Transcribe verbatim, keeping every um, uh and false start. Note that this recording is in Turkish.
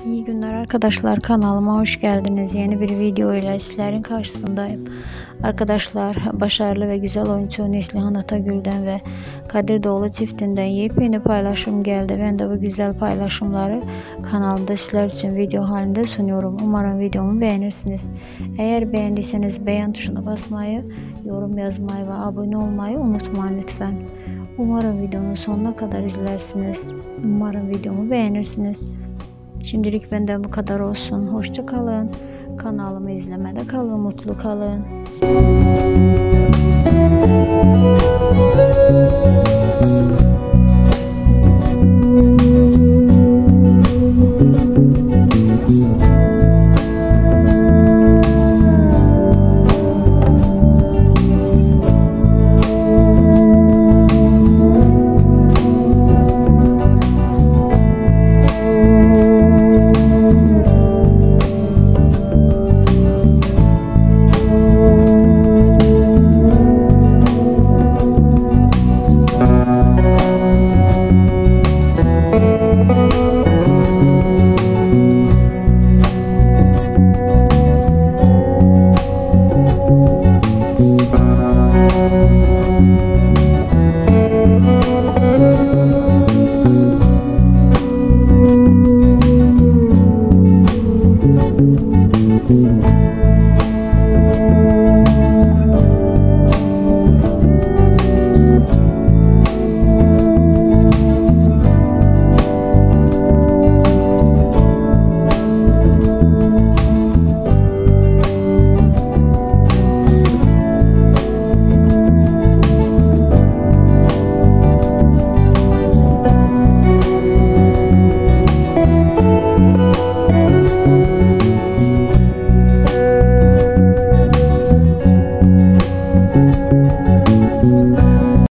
İyi günler arkadaşlar, kanalıma hoş geldiniz. Yeni bir video ile sizlerin karşısındayım. Arkadaşlar, başarılı ve güzel oyuncu Neslihan Atagül'den ve Kadir Doğulu çiftinden yepyeni paylaşım geldi. Ben de bu güzel paylaşımları kanalımda sizler için video halinde sunuyorum. Umarım videomu beğenirsiniz. Eğer beğendiyseniz beğen tuşuna basmayı, yorum yazmayı ve abone olmayı unutmayın lütfen. Umarım videonun sonuna kadar izlersiniz. Umarım videomu beğenirsiniz. Şimdilik benden bu kadar olsun. Hoşça kalın. Kanalımı izlemede kalın. Mutlu kalın.